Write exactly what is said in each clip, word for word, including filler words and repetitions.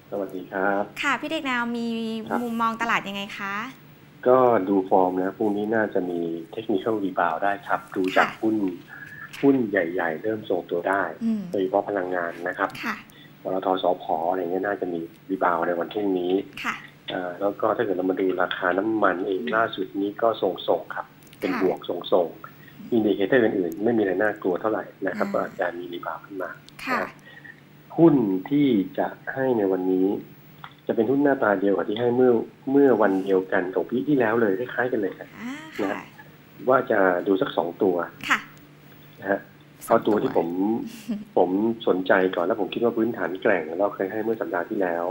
สวัสดีครับค่ะพี่เด็กแนวมีมุมมองตลาดยังไงคะก็ดูฟอร์มนะพรุ่งนี้น่าจะมีเทคนิคอลรีบาวได้ครับดูจากหุ้นหุ้นใหญ่ๆเริ่มทรงตัวได้โดยเฉพาะพลังงานนะครับปตท.สผ.อะไรเงี้ยน่าจะมีรีบาวในวันพรุ่งนี้แล้วก็ถ้าเกิดเรามาดูราคาน้ำมันเองล่าสุดนี้ก็ส่งๆครับเป็นบวกส่งๆอินดิเคเตอร์อื่นๆไม่มีอะไรน่ากลัวเท่าไหร่นะครับก็อาจจะมีรีบาวขึ้นมาหุ้นที่จะให้ในวันนี้จะเป็นหุ้นหน้าตาเดียวกับที่ให้เมื่อเมื่อวันเดียวกันของปีที่แล้วเลยคล้ายๆกันเลยนะว่าจะดูสักสองตัวนะฮะเอาตัวที่ผมผมสนใจก่อนแล้วผมคิดว่าพื้นฐานแกร่งเราเคยให้เมื่อสัปดาห์ที่แล้ว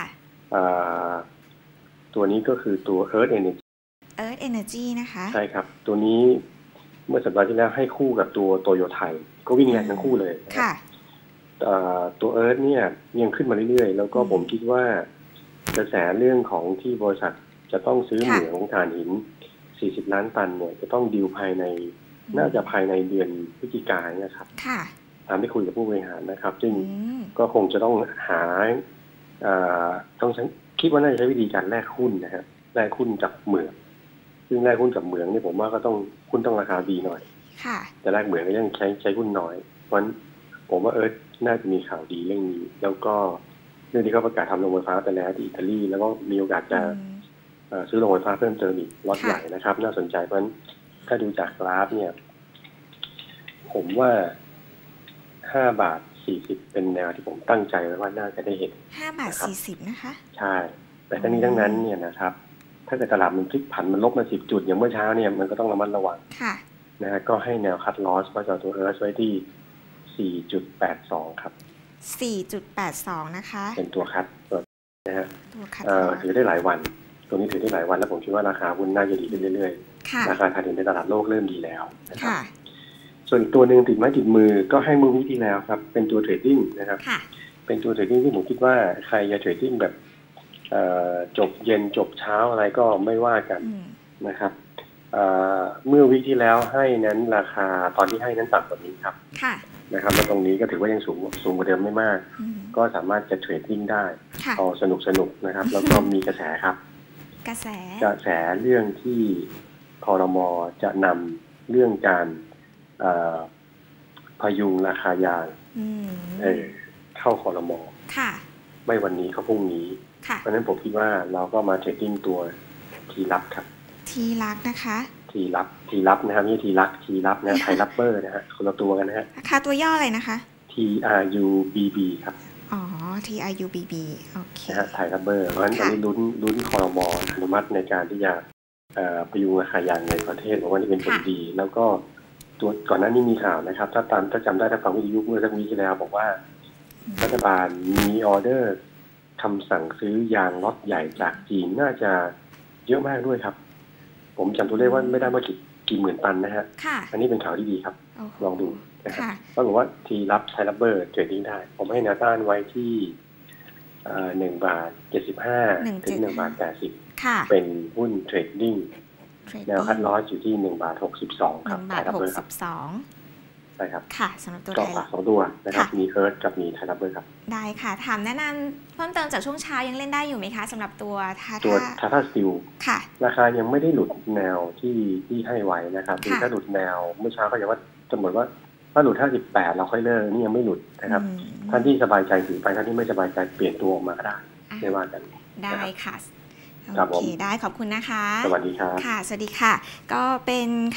ตัวนี้ก็คือตัว Earth Energy Earth Energy นะคะใช่ครับตัวนี้เมื่อสัปดาห์ที่แล้วให้คู่กับตัวโตโยไทยก็วิ่งแรงทั้งคู่เลยค่ะตัวเอิร์ธเนี่ยยังขึ้นมาเรื่อยๆแล้วก็ผมคิดว่ากระแสเรื่องของที่บริษัทจะต้องซื้อเหมืองของถ่านหินสี่สิบล้านตันเนี่ยจะต้องดีลภายในน่าจะภายในเดือนพฤศจิกายนนะครับตามที่คุยกับผู้บริหารนะครับซึ่งก็คงจะต้องหาต้องคิดว่าน่าจะใช้วิธีการแลกหุ้นนะครับแลกหุ้นกับเหมืองซึ่งแลกหุ้นกับเหมืองเนี่ยผมว่าก็ต้องหุ้นต้องราคาดีหน่อยแต่แลกเหมืองก็ยังใช้ใช้หุ้นน้อยเพราะฉะนั้นผมว่าเอิร์ธน่าจะมีข่าวดีเรื่องนี้แล้วก็เรื่องที่เขาประกาศทำโรงไฟฟ้าไปแล้วที่อิตาลีแล้วก็มีโอกาสจะซื้อโรงไฟฟ้าเพิ่มเติมอีกล็อตใหญ่นะครับน่าสนใจเพราะฉะนั้นถ้าดูจากกราฟเนี่ยผมว่าห้าบาทสี่สิบเป็นแนวที่ผมตั้งใจไว้ว่าน่าจะได้เห็นห้าบาทสี่สิบนะคะใช่แต่ทั้งนี้ทั้งนั้นเนี่ยนะครับถ้าเกิดตลาดมันพลิกผันมันลบมาสิบจุดอย่างเมื่อเช้าเนี่ยมันก็ต้องระมัดระวังนะฮะก็ให้แนวคัทลอสก็จะตัวเอิร์ธไว้ที่สี่จุดแปดสอง ครับสี่จุดแปดสอง นะคะเป็นตัวคัดนะฮะเอ่อถือได้หลายวันตัวนี้ถือได้หลายวันแล้วผมคิดว่าราคาหุ้นน่าจะดีขึ้นเรื่อยๆราคาถ่านหินในตลาดโลกเริ่มดีแล้วนะครับส่วนตัวหนึ่งติดไม้ติดมือก็ให้มือวิธีแล้วครับเป็นตัวเทรดดิ้งนะครับเป็นตัวเทรดดิ้งที่ผมคิดว่าใครจะเทรดดิ้งแบบจบเย็นจบเช้าอะไรก็ไม่ว่ากันนะครับเมื่อวิที่แล้วให้นั้นราคาตอนที่ให้นั้นต่ำกว่านี้ครับนะครับแล้วตรงนี้ก็ถือว่ายังสูงสูงกว่าเดิมไม่มากก็สามารถจะเทรดดิ้งได้เอาสนุกสนุกนะครับแล้วก็มีกระแสครับกระแสกระแสเรื่องที่ครม.จะนำเรื่องการพยุงราคายางเข้าครม.ไม่วันนี้เขาพรุ่งนี้เพราะฉะนั้นผมคิดว่าเราก็มาเทรดดิ้งตัวทีรับครับทีรักนะคะทีรับทีรับนะครับนี่ทีรักทีรับนะไทยรับเบอร์นะฮะคนละตัวกันนะฮะราคาตัวย่ออะไรนะคะที อาร์ ยู บี บี ครับอ๋อ ที อาร์ ยู บี บี โอเคนะฮะไทยรับเบอร์เพราะฉะนั้นตอนนี้ลุ้นลุ้นครม.อนุมัติในการที่จะพยุงราคายางในประเทศเพราะว่านี่เป็นผลดีแล้วก็ตัวก่อนหน้านี้มีข่าวนะครับถ้าตามถ้าจำได้ถ้าฟังวิทยุเมื่อสักวีที่แล้วบอกว่ารัฐบาลมีออเดอร์คำสั่งซื้อยางล็อตใหญ่จากจีนน่าจะเยอะมากด้วยครับผมจำตัวเลขว่าไม่ได้ว่ากี่กี่หมื่นตันนะฮะอันนี้เป็นข่าวที่ดีครับลองดูนะครับก็บอกว่าทีรับไทยรับเบอร์เทรดดิ้งได้ผมให้แนวต้านไว้ที่หนึ่งบาทเจ็ดสิบห้าถึงหนึ่งบาทแปดสิบเป็นหุ้นเทรดดิ้งแนวคัดลอสอยู่ที่หนึ่งบาทหกสิบสองครับไทยรับเบอร์ครับใช่ครับค่ะสำหรับตัวก็ฝากสองตัวนะครับมีเอิร์ธกับมีไทยรับเบอร์ครับได้ค่ะถามแนะนำเพิ่มเติมจากช่วงเช้ายังเล่นได้อยู่ไหมคะสำหรับตัวทาตัวทาท่าสตีลราคายังไม่ได้หลุดแนวที่ที่ให้ไว้นะครับคือถ้าหลุดแนวเมื่อเช้าก็จะว่าจะเหมือนว่าถ้าหลุดห้าสิบแปดเราค่อยเลิกนี่ยังไม่หลุดนะครับท่านที่สบายใจถือไปท่านที่ไม่สบายใจเปลี่ยนตัวออกมาก็ได้ไม่ว่ากันได้ค่ะโอเคได้ขอบคุณนะคะสวัสดีครับค่ะสวัสดีค่ะก็เป็น